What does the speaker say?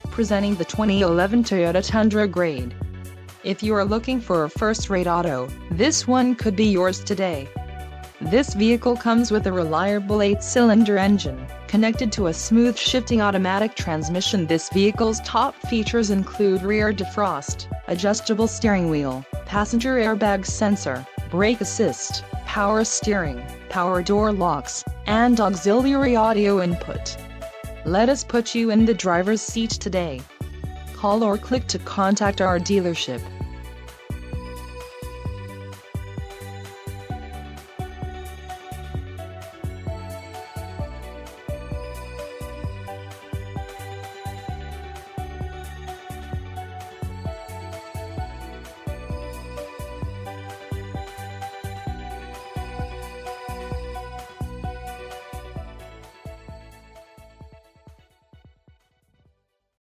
Presenting the 2011 Toyota Tundra Grade. If you are looking for a first-rate auto, this one could be yours today. This vehicle comes with a reliable 8-cylinder engine, connected to a smooth shifting automatic transmission. This vehicle's top features include rear defrost, adjustable steering wheel, passenger airbag sensor, brake assist, power steering, power door locks, and auxiliary audio input. Let us put you in the driver's seat today. Call or click to contact our dealership.